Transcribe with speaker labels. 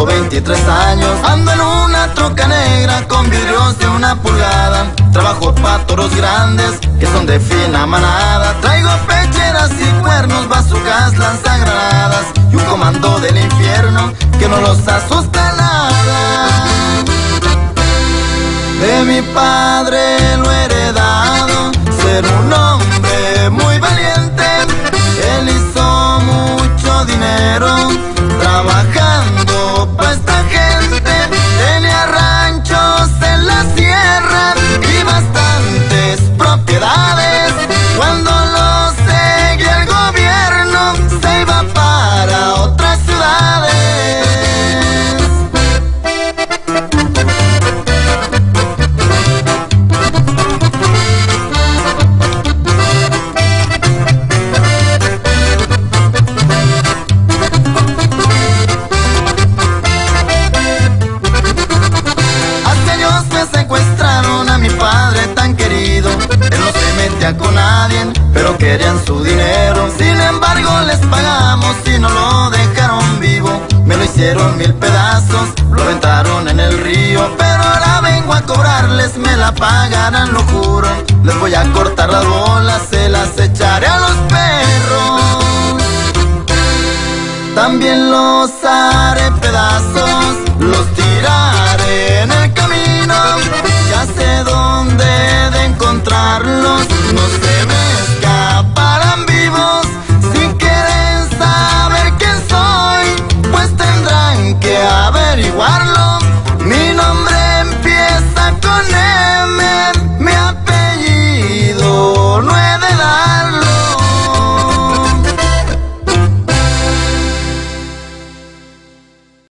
Speaker 1: Tengo 23 años, ando en una troca negra con vidrios de 1 pulgada. Trabajo pa' toros grandes que son de fina manada. Traigo pecheras y cuernos, bazucas, lanzagranadas y un comando del infierno que no los asusta nada. De mi padre lo he heredado, ser un hombre muy valiente. Él hizo mucho dinero trabajando pa' esta gente. Tenía ranchos en la sierra y bastantes propiedades. Cuando lo seguía el gobierno se iba para otras ciudades. Con nadie, pero querían su dinero. Sin embargo les pagamos y no lo dejaron vivo. Me lo hicieron 1000 pedazos, lo aventaron en el río. Pero ahora vengo a cobrarles, me la pagarán, lo juro. Les voy a cortar las bolas, se las echaré a los perros. También los haré pedazos, los tiraré en el camino. Ya sé dónde de encontrarlos, no sé